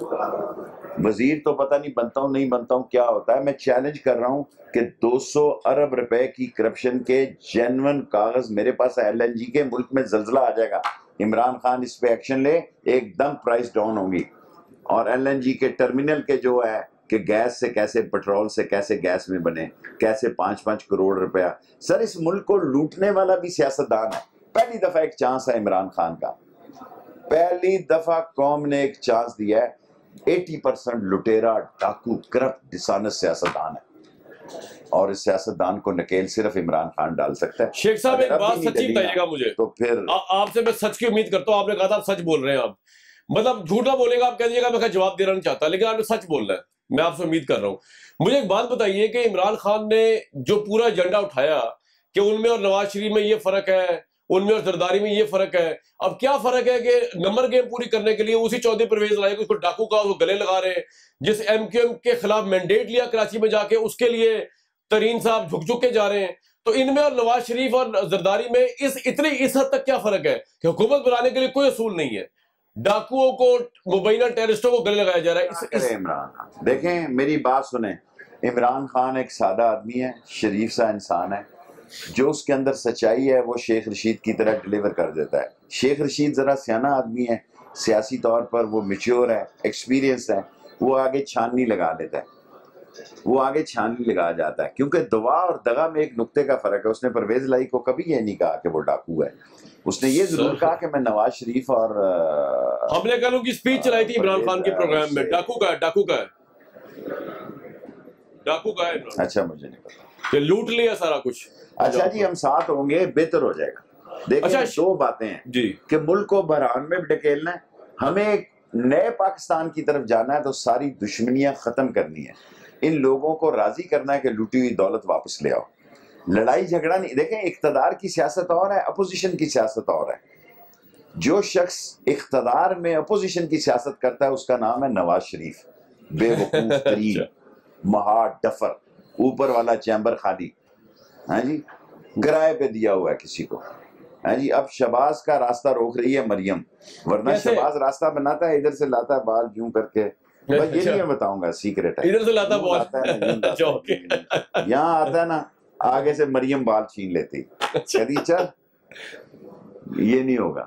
وزیر تو پتہ نہیں بنتا ہوں نہیں بنتا ہوں کیا ہوتا ہے, میں چیلنج کر رہا ہوں کہ دو سو ارب روپے کی کرپشن کے جینون کاغذ میرے پاس ہے. ایل این جی کے ملک میں زلزلہ آ جائے گا, عمران خان اس پہ ایکشن لے, ایک دم پرائس ڈاؤن ہوگی. اور ایل این جی کے ٹرمینل کے جو ہے کہ گیس سے کیسے, پیٹرول سے کیسے گیس میں بنے, کیسے پانچ پانچ کروڑ روپیہ. سر اس ملک کو لوٹنے والا بھی سیاستدان ہے. پہلی دفعہ ایک چانس ہے عمران خان کا, پہلی دفعہ قوم نے ایک چانس دیا ہے. ایٹی پرسنٹ لٹیرا, ڈاکو, کرپٹ, ڈسانس سیاستدان ہے, اور اس سیاستدان کو نکیل صرف عمران خان ڈال سکتا ہے. شیخ صاحب ایک بات سچی بتائیے گا مجھے, تو پھر آپ سے میں سچ کی امید کرتا ہوں. آپ نے کہا تھا سچ بول رہے ہیں آپ, مطلب جھوٹا بولے گا آپ کہہ دیجیے گا میں جواب دینا نہیں چاہتا, لیکن آپ نے سچ بولنا ہے, میں آپ سے امید کر رہا ہوں. مجھے ایک بات بتائیے کہ عمران خان نے جو پورا ایجنڈا اٹھایا کہ ان میں اور نواز شریف میں یہ فرق ہے, ان میں اور زرداری میں یہ فرق ہے, اب کیا فرق ہے کہ نمبر گیم پوری کرنے کے لیے اسی چودھری پرویز لائے اس کو ڈاکو کا وہ گلے لگا رہے ہیں, جس ایم کیو ایم کے خلاف مینڈیٹ لیا کراچی میں جا کے اس کے لیے ترین صاحب جھک جھک کے جا رہے ہیں. تو ان میں اور نواز شریف اور زرداری میں اس اتنی اس حد تک کیا فرق ہے کہ حکومت بنانے کے لیے کوئی اصول نہیں ہے, ڈاکوؤں کو مبینہ ٹیررسٹوں کو گلے لگایا جا رہا ہے. اس, اس... عمران خان دیکھیں میری بات سنیں, عمران خان ایک سادہ آدمی ہے, شریف سا انسان ہے, جو اس کے اندر سچائی ہے وہ شیخ رشید کی طرح ڈیلیور کر دیتا ہے. شیخ رشید ذرا سیانہ آدمی ہے, سیاسی طور پر وہ میچور ہے, ایکسپیرینس ہے, وہ آگے چھاننی لگا لیتا ہے, وہ آگے چھاننی لگا جاتا ہے. کیونکہ دعا اور دغا میں ایک نقطے کا فرق ہے. اس نے پرویز لائی کو کبھی یہ نہیں کہا کہ وہ ڈاکو ہے, اس نے یہ ضرور کہا کہ میں نواز شریف اور ہم نے کہا کی اسپیچ چلائی تھی عمران خان کے پروگرام میں, ڈاکو کا ہے, ڈاکو کا ہے, ڈاکو کا ہے. اچھا مجھے نہیں پتا کہ لوٹ لیا سارا کچھ. اچھا جی ہم ساتھ ہوں گے, بہتر ہو جائے گا. دیکھیں دو باتیں ہیں جی کہ ملک کو بحران میں ڈھکیلنا ہے, ہمیں ایک نئے پاکستان کی طرف جانا ہے, تو ساری دشمنیاں ختم کرنی ہے, ان لوگوں کو راضی کرنا ہے کہ لوٹی ہوئی دولت واپس لے آؤ. لڑائی جھگڑا نہیں. دیکھیں اقتدار کی سیاست اور ہے, اپوزیشن کی سیاست اور ہے. جو شخص اقتدار میں اپوزیشن کی سیاست کرتا ہے اس کا نام ہے نواز شریف, بے وقوف ترین, مہا ڈفر, اوپر والا چیمبر خالی, ہاں جی کرائے پہ دیا ہوا ہے کسی کو, ہاں جی. اب شہباز کا راستہ روک رہی ہے مریم, ورنہ شہباز راستہ بناتا ہے ادھر سے لاتا ہے بال یوں کر کے, بس یہ نہیں میں بتاؤں گا, سیکریٹ ہے. ادھر سے لاتا بال, یہاں آتا ہے نا آگے سے مریم بال چھین لیتی, کہتی چل یہ نہیں ہوگا.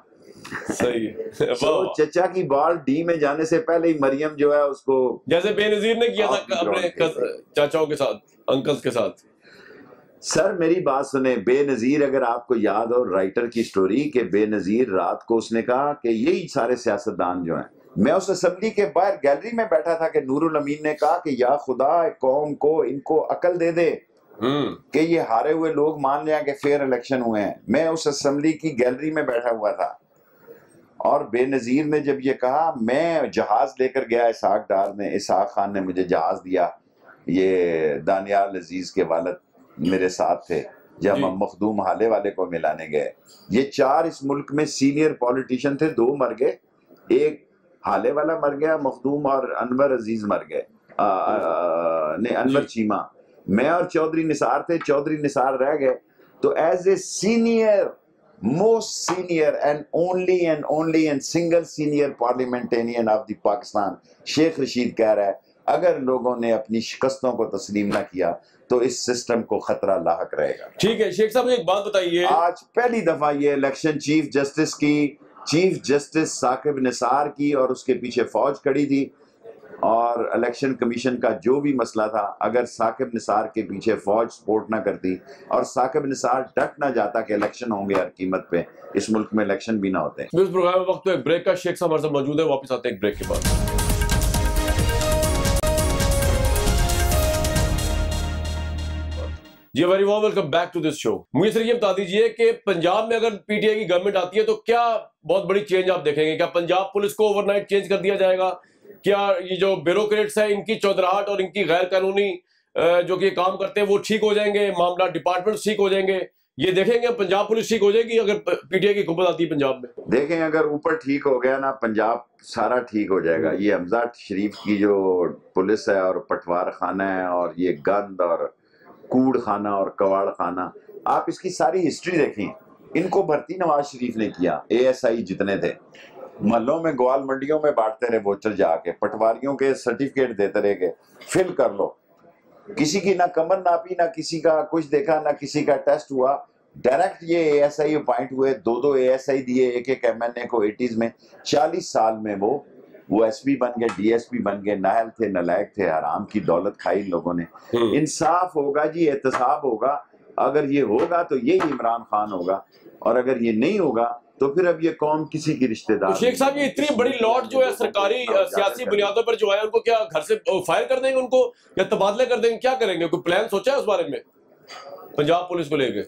چچا کی بال ڈی میں جانے سے پہلے ہی مریم جو ہے اس کو, جیسے بے نظیر نے کیا تھا اپنے چاچاؤں کے ساتھ, انکلز کے ساتھ. سر میری بات سنیں, بے نظیر اگر آپ کو یاد ہو رائٹر کی سٹوری, کہ بے نظیر رات کو اس نے کہا کہ یہی سارے سیاستدان جو ہیں, میں اس اسمبلی کے باہر گیلری میں بیٹھا تھا کہ نور الامین نے کہا کہ یا خدا قوم کو ان کو عقل دے دے کہ یہ ہارے ہوئے لوگ مان لیں کہ فیئر الیکشن ہوئے ہیں. میں اس اسمبلی کی گیلری میں بیٹھا ہوا تھا, اور بے نظیر نے جب یہ کہا, میں جہاز لے کر گیا, اسحاق ڈار نے, اسحاق خان نے مجھے جہاز دیا, یہ دانیال عزیز کے والد میرے ساتھ تھے جب ہم مخدوم حالے والے کو ملانے گئے. یہ چار اس ملک میں سینئر پولیٹیشین تھے, دو مر گئے, ایک حالے والا مر گیا, مخدوم اور انور عزیز مر گئے, نہیں انور چیمہ. میں اور چودھری نثار تھے, چودھری نثار رہ گئے. تو as a senior, most senior and only and only and single senior parliamentarian of the Pakistan, Sheikh Rashid کہہ رہا ہے اگر لوگوں نے اپنی شکستوں کو تسلیم نہ کیا تو اس سسٹم کو خطرہ لاحق رہے گا. ٹھیک ہے شیخ صاحب, ایک بات بتائیے, آج پہلی دفعہ یہ الیکشن چیف جسٹس کی, چیف جسٹس ثاقب نثار کی, اور اس کے پیچھے فوج کھڑی تھی, اور الیکشن کمیشن کا جو بھی مسئلہ تھا, اگر ثاقب نثار کے پیچھے فوج سپورٹ نہ کرتی اور ثاقب نثار ڈٹ نہ جاتا کہ الیکشن ہوں گے ہر قیمت پہ, اس ملک میں الیکشن بھی نہ ہوتے. اس پروگرام میں وقت تو ایک بریک کا, شیخ صاحب ہمارے ساتھ موجود ہے, واپس آتے ہیں ایک بریک کے بعد. جی very warm welcome back to this show. مجھے صرف یہ بتا دیجیے کہ پنجاب میں اگر پی ٹی آئی کی گورنمنٹ آتی ہے تو کیا بہت بڑی چینج آپ دیکھیں گے؟ کیا پنجاب پولیس کو اوور نائٹ چینج کر دیا جائے گا؟ کیا یہ جو بیوروکریٹس ہیں ان کی چودراہٹ اور ان کی غیر قانونی جو کہ کام کرتے ہیں وہ ٹھیک ہو جائیں گے؟ معاملات ڈپارٹمنٹ ٹھیک ہو جائیں گے؟ یہ دیکھیں گے پنجاب پولیس ٹھیک ہو جائے گی اگر پی ٹی آئی کی حکومت آتی ہے پنجاب میں؟ دیکھیں اگر اوپر ٹھیک ہو گیا نا, پنجاب سارا ٹھیک ہو جائے گا. یہ حمزہ شریف کی جو پولیس ہے اور پٹوار خانہ ہے اور یہ گند اور کوڑ خانہ اور کواڑ خانہ, آپ اس کی ساری ہسٹری دیکھیں، ان کو بھرتی نواز شریف نے کیا، اے ایس آئی جتنے تھے محلوں میں گوال منڈیوں میں بانٹتے رہے ووٹر جا کے، پٹواریوں کے سرٹیفکیٹ دیتے رہے کہ فل کر لو، کسی کی نہ کمر ناپی، نہ کسی کا کچھ دیکھا، نہ کسی کا ٹیسٹ ہوا، ڈائریکٹ یہ اے ایس آئی اپوائنٹ ہوئے، دو دو اے ایس آئی دیے ایک ایک ایم این اے کو ایٹیز میں، چالیس سال میں وہ وہ ایس پی بن گئے، ڈی ایس پی بن گئے، نااہل تھے، نالائق تھے، حرام کی دولت کھائی ان لوگوں نے۔ انصاف ہوگا جی، احتساب ہوگا، اگر یہ ہوگا تو یہی عمران خان ہوگا، اور اگر یہ نہیں ہوگا تو پھر اب یہ قوم کسی کی رشتہ دار۔ شیخ صاحب یہ اتنی بڑی لاٹ جو ہے سرکاری سیاسی بنیادوں پر جو ہے، ان کو کیا گھر سے فائر کر دیں گے ان کو، یا تبادلے کر دیں گے، کیا کریں گے؟ کوئی پلان سوچا ہے اس بارے میں پنجاب پولیس کو لے کے؟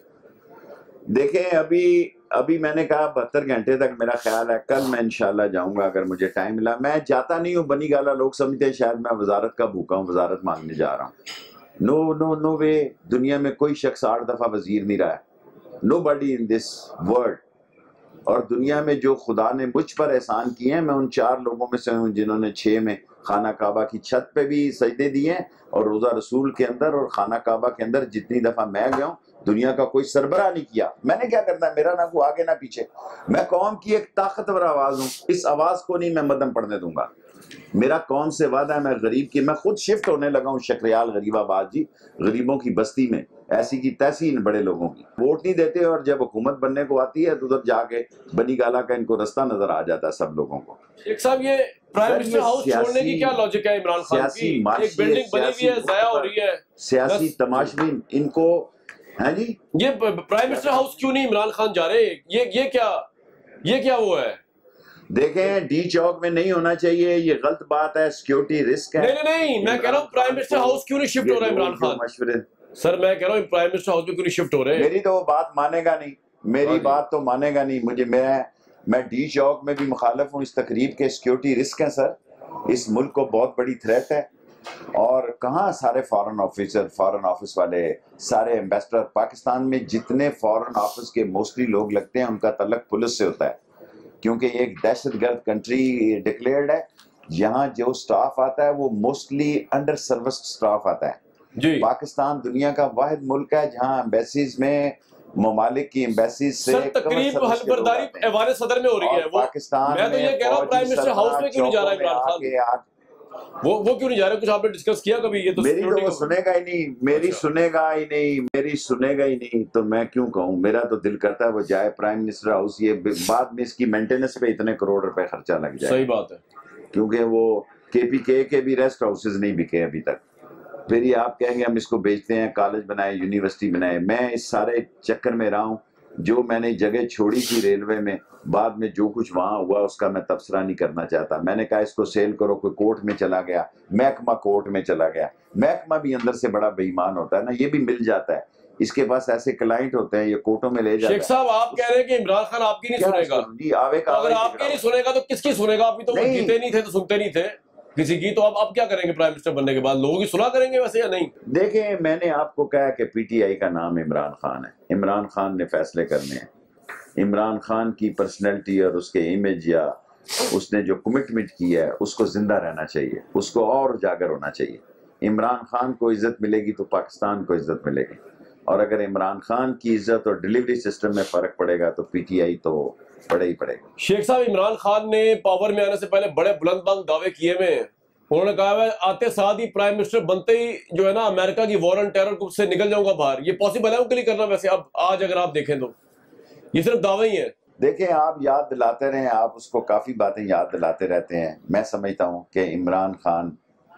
دیکھیں ابھی ابھی میں نے کہا بہتر گھنٹے تک میرا خیال ہے، کل میں انشاءاللہ جاؤں گا اگر مجھے ٹائم ملا۔ میں جاتا نہیں ہوں بنی گالا، لوگ سمجھتے ہیں شاید میں وزارت کا بھوکا ہوں، وزارت مانگنے جا رہا ہوں۔ نو نو نو وے، دنیا میں کوئی شخص آٹھ دفعہ وزیر نہیں رہا ہے، نو بڈی ان دس ورلڈ۔ اور دنیا میں جو خدا نے مجھ پر احسان کیے ہیں، میں ان چار لوگوں میں سے ہوں جنہوں نے چھ میں خانہ کعبہ کی چھت پہ بھی سجدے دیے ہیں، اور روزہ رسول کے اندر اور خانہ کعبہ کے اندر جتنی دفعہ میں گیا ہوں، دنیا کا کوئی سربراہ نہیں کیا۔ میں نے کیا کرنا ہے، میرا نہ کوئی آگے نہ پیچھے، میں قوم کی ایک طاقتور آواز ہوں، اس آواز کو نہیں میں مدھم پڑنے دوں گا۔ میرا قوم سے وعدہ ہے، میں غریب کی، میں خود شفٹ ہونے لگا ہوں شکریال غریب آباد جی، غریبوں کی بستی میں، ایسی کی تیسی ان بڑے لوگوں کی۔ ووٹ نہیں دیتے، اور جب حکومت بننے کو آتی ہے تو ادھر جا کے بنی گالا کا ان کو رستہ نظر آ جاتا ہے سب لوگوں کو۔ شیخ صاحب یہ پرائم منسٹر ہاؤس چھوڑنے کی کیا لاجک ہے عمران خان کی؟ ایک بلڈنگ بنی ہوئی ہے، ضائع ہو رہی ہے، سیاسی تماشبین ان کو ہیں جی۔ یہ پرائم منسٹر ہاؤس کیوں نہیں عمران خان جا رہے؟ یہ یہ کیا یہ کیا وہ ہے؟ دیکھیں ڈی چوک میں نہیں ہونا چاہیے، یہ غلط بات ہے، سیکیورٹی رسک ہے۔ نہیں نہیں نہیں میں کہہ رہا ہوں پرائم منسٹر ہاؤس کیوں نہیں شفٹ ہو رہا ہے عمران خان؟ مشورے سر میں کہہ رہا ہوں پرائم منسٹر ہاؤس میں کیوں نہیں شفٹ ہو رہے؟ میری تو وہ بات مانے گا نہیں، میری بات تو مانے گا نہیں، مجھے میں میں ڈی چوک میں بھی مخالف ہوں اس تقریب کے۔ سیکیورٹی رسک ہے سر، اس ملک کو بہت بڑی تھریٹ ہے، اور کہاں سارے فارن آفیسر، فارن آفس والے، سارے ایمبیسڈر، پاکستان میں جتنے فارن آفس کے موسٹلی لوگ لگتے ہیں ان کا تعلق پولیس سے ہوتا ہے، کیونکہ یہ ایک دہشت گرد کنٹری ڈکلیئرڈ ہے۔ یہاں جو سٹاف آتا ہے وہ موسٹلی انڈر سروس سٹاف آتا ہے جی۔ پاکستان دنیا کا واحد ملک ہے جہاں ایمبیسیز میں، ممالک کی ایمبیسیز سے سر تقریب حلف برداری ایوان صدر میں ہو رہی ہے، وہ پاکستان میں تو یہ کہہ رہا ہوں پرائم منسٹر ہاؤس میں کیوں نہیں جا رہا عمران خان؟ وہ وہ کیوں نہیں جا رہے؟ کچھ آپ نے ڈسکس کیا کبھی؟ یہ تو میری تو وہ سنے گا ہی نہیں، میری سنے گا ہی نہیں، میری سنے گا ہی نہیں، تو میں کیوں کہوں؟ میرا تو دل کرتا ہے وہ جائے پرائم منسٹر ہاؤس، یہ بعد میں اس کی مینٹیننس پہ اتنے کروڑ روپے خرچہ لگ جائے۔ صحیح بات ہے، کیونکہ وہ کے پی کے کے بھی ریسٹ ہاؤسز نہیں بکے ابھی تک، پھر یہ آپ کہیں گے ہم اس کو بیچتے ہیں، کالج بنائے، یونیورسٹی بنائے۔ میں اس سارے چکر میں رہا ہوں، جو میں نے جگہ چھوڑی تھی ریلوے میں، بعد میں جو کچھ وہاں ہوا اس کا میں تبصرہ نہیں کرنا چاہتا۔ میں نے کہا اس کو سیل کرو، کوئی کورٹ میں چلا گیا، محکمہ کورٹ میں چلا گیا، محکمہ بھی اندر سے بڑا بے ایمان ہوتا ہے نا، یہ بھی مل جاتا ہے، اس کے پاس ایسے کلائنٹ ہوتے ہیں، یہ کورٹوں میں لے جاتا ہے۔ شیخ صاحب آپ کہہ رہے ہیں کہ عمران خان آپ کی نہیں سنے گا، جی آوے کا اگر آپ کی نہیں سنے گا تو کس کی سنے گا؟ آپ بھی تو جیتے نہیں تھے تو سنتے نہیں تھے کسی کی، تو آپ اب کیا کریں گے پرائم منسٹر بننے کے بعد؟ لوگوں کی سنا کریں گے ویسے یا نہیں؟ دیکھیں میں نے آپ کو کہا کہ پی ٹی آئی کا نام عمران خان ہے، عمران خان نے فیصلے کرنے ہیں، عمران خان کی پرسنالٹی اور اس کے امیج یا اس نے جو کمٹمنٹ کی ہے اس کو زندہ رہنا چاہیے، اس کو اور اجاگر ہونا چاہیے۔ عمران خان کو عزت ملے گی تو پاکستان کو عزت ملے گی، اور اگر عمران خان کی عزت اور ڈیلیوری سسٹم میں فرق پڑے گا تو پی ٹی آئی تو پڑے ہی پڑے گا۔ شیخ صاحب عمران خان نے پاور میں آنے سے پہلے بڑے بلند بلند دعوے کیے ہوئے ہیں، انہوں نے کہا ہے آتے ساتھ ہی پرائم منسٹر بنتے ہی جو ہے نا امریکہ کی وار آن ٹیرر سے نکل جاؤں گا باہر۔ یہ پاسبل ہے ان کے لیے کرنا؟ ویسے اب آج اگر آپ دیکھیں تو یہ صرف دعوے ہی ہیں۔ دیکھیں آپ یاد دلاتے رہیں، آپ اس کو کافی باتیں یاد دلاتے رہتے ہیں۔ میں سمجھتا ہوں کہ عمران خان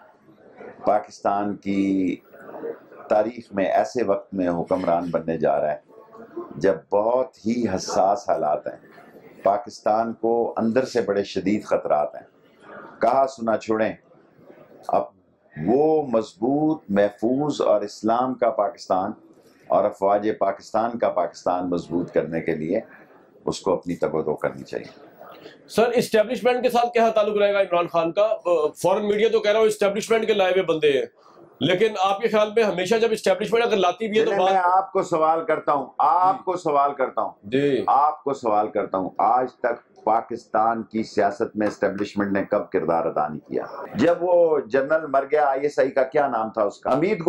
پاکستان کی تاریخ میں ایسے وقت میں حکمران بننے جا رہا ہے جب بہت ہی حساس حالات ہیں، پاکستان کو اندر سے بڑے شدید خطرات ہیں۔ کہا سنا چھوڑیں، اب وہ مضبوط، محفوظ اور اسلام کا پاکستان اور افواج پاکستان کا پاکستان مضبوط کرنے کے لیے اس کو اپنی تگ و دو کرنی چاہیے۔ سر اسٹیبلشمنٹ کے ساتھ کیا تعلق رہے گا عمران خان کا؟ فورن میڈیا تو کہہ رہا ہوں اسٹیبلشمنٹ کے لائے ہوئے بندے ہیں، لیکن آپ کے خیال میں ہمیشہ جب اسٹیبلشمنٹ اگر لاتی بھی ہے تو میں آپ کو سوال کرتا ہوں، آپ کو سوال کرتا ہوں جی آپ کو سوال کرتا ہوں آج تک پاکستان کی سیاست میں اسٹیبلشمنٹ نے کب کردار ادا نہیں کیا؟ جب وہ جنرل مر گیا، آئی ایس آئی کا کیا نام تھا اس کا، حمید گل،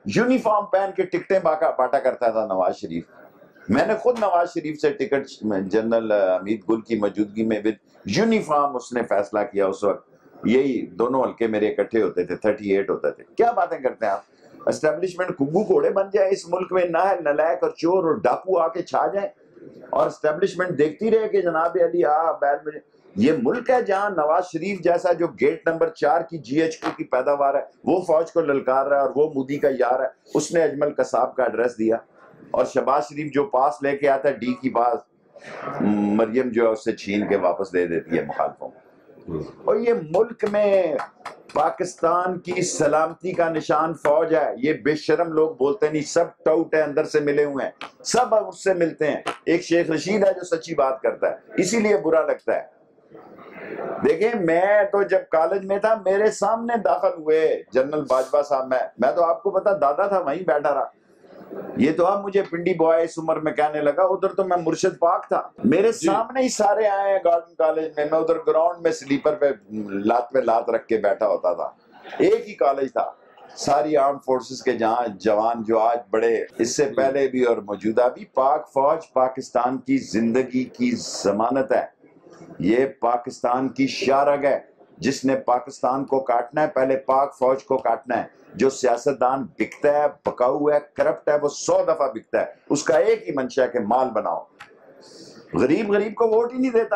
یونیفارم پہن کے ٹکٹیں باٹا کرتا تھا نواز شریف. میں نے خود نواز شریف سے ٹکٹ جنرل حمید گل کی موجودگی میں ود یونیفارم اس نے فیصلہ کیا. اس وقت یہی دونوں حلقے میرے اکٹھے ہوتے تھے، تھرٹی ایٹ ہوتے تھے. کیا باتیں کرتے ہیں آپ؟ اسٹیبلشمنٹ کبو کوڑے بن جائے اس ملک میں، نہ نلائق اور چور اور ڈاکو آ کے چھا جائیں، اور اسٹیبلشمنٹ دیکھتی رہے کہ جناب علی آ بیل میں. یہ ملک ہے جہاں نواز شریف جیسا جو گیٹ نمبر چار کی جی ایچ کیو کی پیداوار ہے وہ فوج کو للکار رہا ہے، اور وہ مودی کا یار ہے. اس نے اجمل قصاب کا ایڈریس دیا، اور شہباز شریف جو پاس لے کے آتا ہے ڈی کی پاس، مریم جو ہے اس سے چھین کے واپس دے دیتی ہے مخالفوں. اور یہ ملک میں پاکستان کی سلامتی کا نشان فوج ہے. یہ بے شرم لوگ بولتے نہیں، سب ٹاؤٹ ہے، اندر سے ملے ہوئے ہیں، سب اس سے ملتے ہیں. ایک شیخ رشید ہے جو سچی بات کرتا ہے، اسی لیے برا لگتا ہے. دیکھیں میں تو جب کالج میں تھا میرے سامنے داخل ہوئے جنرل باجوہ صاحب، میں میں تو آپ کو پتا دادا تھا وہیں بیٹھا رہا. یہ تو اب مجھے پنڈی بوائے اس عمر میں کہنے لگا، ادھر تو میں مرشد پاک تھا. میرے سامنے ہی سارے آئے ہیں گارڈن کالج میں، میں ادھر گراؤنڈ میں سلیپر پہ لات پہ لات رکھ کے بیٹھا ہوتا تھا. ایک ہی کالج تھا، ساری آرم فورسز کے جہاں جوان جو آج بڑے، اس سے پہلے بھی اور موجودہ بھی. پاک فوج پاکستان کی زندگی کی ضمانت ہے، یہ پاکستان کی شارگ ہے. جس نے پاکستان کو کاٹنا ہے پہلے پاک فوج کو کاٹنا ہے. جو سیاستدان بکتا ہے، بکاؤ ہے، کرپٹ ہے، وہ سو دفعہ بکتا ہے. اس کا ایک ہی منشا ہے کہ مال بناؤ. غریب غریب کو ووٹ ہی نہیں دیتا،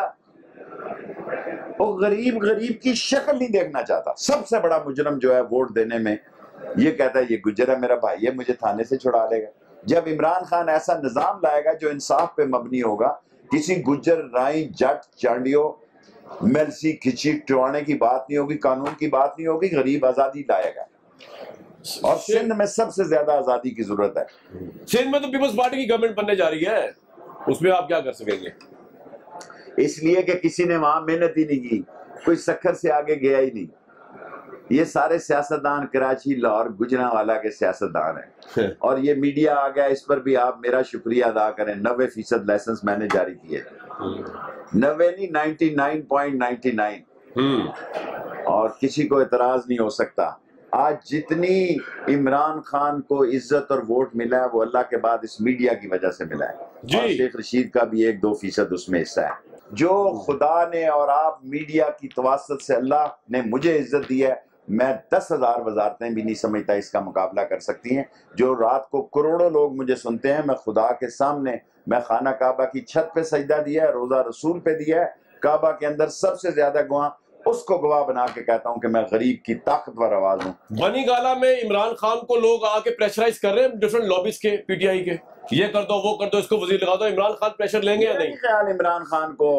وہ غریب غریب کی شکل نہیں دیکھنا چاہتا. سب سے بڑا مجرم جو ہے ووٹ دینے میں، یہ کہتا ہے یہ گجر ہے میرا بھائی ہے، مجھے تھانے سے چھڑا لے گا. جب عمران خان ایسا نظام لائے گا جو انصاف پہ مبنی ہوگا، کسی گجر رائیں جٹ چانڈیوں ملسی کھچی ٹوانے کی بات نہیں ہوگی، قانون کی بات نہیں ہوگی، غریب آزادی لائے گا. اور سندھ میں سب سے زیادہ آزادی کی ضرورت ہے. سندھ میں تو پیپلز پارٹی کی گورنمنٹ بننے جا رہی ہے، اس میں آپ کیا کر سکیں گے؟ اس لیے کہ کسی نے وہاں محنت ہی نہیں کی، کوئی سکھر سے آگے گیا ہی نہیں. یہ سارے سیاستدان کراچی لاہور گجرانوالہ کے سیاستدان ہیں، اور یہ میڈیا آ گیا، اس پر بھی آپ میرا شکریہ ادا کریں. نوے فیصد لائسنس میں نے جاری کیے، نوے نہیں ninety nine point ninety nine, اور کسی کو اعتراض نہیں ہو سکتا. آج جتنی عمران خان کو عزت اور ووٹ ملا ہے وہ اللہ کے بعد اس میڈیا کی وجہ سے ملا ہے، اور شیخ رشید کا بھی ایک دو فیصد اس میں حصہ ہے. جو خدا نے اور آپ میڈیا کی تواسط سے اللہ نے مجھے عزت دی ہے، میں دس ہزار وزارتیں بھی نہیں سمجھتا اس کا مقابلہ کر سکتی ہیں. جو رات کو کروڑوں لوگ مجھے سنتے ہیں، میں خدا کے سامنے، میں خانہ کعبہ کی چھت پہ سجدہ دیا ہے، روزہ رسول پہ دیا ہے، کعبہ کے اندر سب سے زیادہ گواہ اس کو گواہ بنا کے کہتا ہوں کہ میں غریب کی طاقتور آواز ہوں. بنی گالا میں عمران خان کو لوگ آ کے پریشرائز کر رہے ہیں، ڈفرنٹ لابیز کے، پی ٹی آئی کے، یہ کر دو وہ کر دو، اس کو وزیر لگا دو. عمران خان پریشر لیں گے یا نہیں؟ خیال عمران خان کو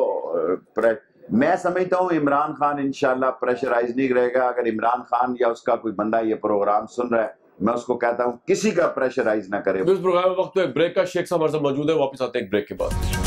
میں سمجھتا ہوں عمران خان انشاءاللہ پریشرائز نہیں رہے گا. اگر عمران خان یا اس کا کوئی بندہ یہ پروگرام سن رہا ہے، میں اس کو کہتا ہوں کسی کا پریشرائز نہ کرے. اس پروگرام میں وقت تو ایک بریک کا، شیخ صاحب ہمارے ساتھ موجود ہے، واپس آتے ہیں ایک بریک کے بعد.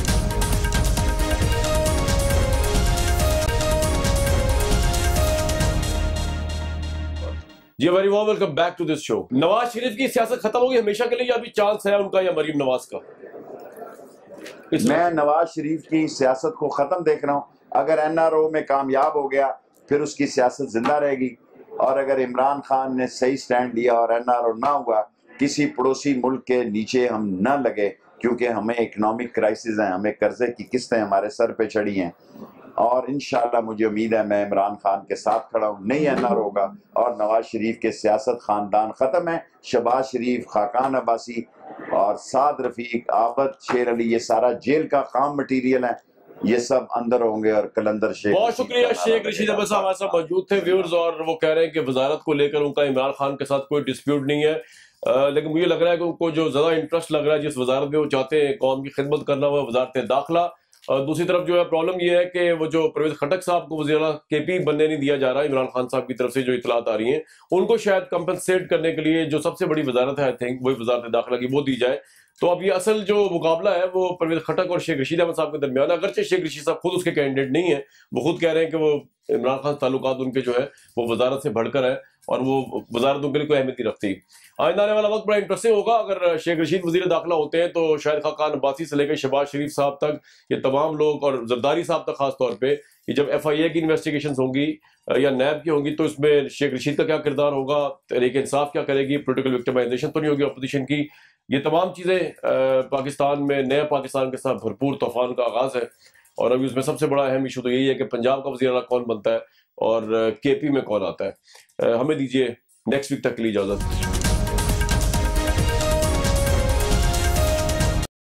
جی very warm welcome back to this show. Nawaz Sharif کی سیاست ختم ہوگی ہمیشہ کے لیے، یا ابھی چانس ہے ان کا یا مریم نواز کا؟ میں نواز شریف کی سیاست کو ختم دیکھ رہا ہوں. اگر این آر او میں کامیاب ہو گیا پھر اس کی سیاست زندہ رہے گی، اور اگر عمران خان نے صحیح سٹینڈ لیا اور این آر او نہ ہوا، کسی پڑوسی ملک کے نیچے ہم نہ لگے، کیونکہ ہمیں اکنامک کرائسس ہیں، ہمیں قرضے کی قسطیں ہمارے سر پہ چڑھی ہیں، اور انشاءاللہ مجھے امید ہے میں عمران خان کے ساتھ کھڑا ہوں. نہیں این آر ہوگا اور نواز شریف کے سیاست خاندان ختم ہے. شہباز شریف، خاقان عباسی اور سعد رفیق، عابد شیر علی، یہ سارا جیل کا خام مٹیریل ہے، یہ سب اندر ہوں گے. اور کلندر شیخ، بہت شکریہ شیخ رشید احمد صاحب ہمارے ساتھ موجود تھے ویورز، اور وہ کہہ رہے ہیں کہ وزارت کو لے کر ان کا عمران خان کے ساتھ کوئی ڈسپیوٹ نہیں ہے، لیکن مجھے لگ رہا ہے کہ ان کو جو زیادہ انٹرسٹ لگ رہا ہے جس وزارت میں وہ چاہتے ہیں قوم کی خدمت کرنا، وہ وزارت داخلہ. اور دوسری طرف جو ہے پرابلم یہ ہے کہ وہ جو پرویز خٹک صاحب کو وزیر اعلیٰ کے پی بننے نہیں دیا جا رہا عمران خان صاحب کی طرف سے، جو اطلاعات آ رہی ہیں ان کو شاید کمپنسیٹ کرنے کے لیے جو سب سے بڑی وزارت ہے آئی تھنک وہی وزارت داخلہ کی، وہ دی جائے. تو اب یہ اصل جو مقابلہ ہے وہ پرویز خٹک اور شیخ رشید احمد صاحب کے درمیان ہے. اگرچہ شیخ رشید صاحب خود اس کے کینڈیڈیٹ نہیں ہیں, وہ خود کہہ رہے ہیں کہ وہ عمران خان تعلقات ان کے جو ہے وہ وزارت سے بڑھ کر ہے اور وہ وزارت ان کے لیے کوئی اہمیت نہیں رکھتی. آئندہ آنے والا وقت بڑا انٹرسٹنگ ہوگا. اگر شیخ رشید وزیر داخلہ ہوتے ہیں تو شاید خاقان عباسی سے لے کے شہباز شریف صاحب تک, یہ تمام لوگ, اور زرداری صاحب تک خاص طور پہ, کہ جب ایف آئی اے کی انویسٹیگیشنز ہوں گی یا نیب کی ہوں گی تو اس میں شیخ رشید کا کیا کردار ہوگا, تحریک انصاف کیا کرے گی, پولیٹیکل وکٹمائزیشن تو نہیں ہوگی اپوزیشن کی. یہ تمام چیزیں پاکستان میں نئے پاکستان کے ساتھ بھرپور طوفان کا آغاز ہے. اور ابھی اس میں سب سے بڑا اہم ایشو تو یہی ہے کہ پنجاب کا وزیر اعلیٰ کون بنتا ہے اور کے پی میں کون آتا ہے. ہمیں دیجیے نیکسٹ ویک تک کے لیے اجازت.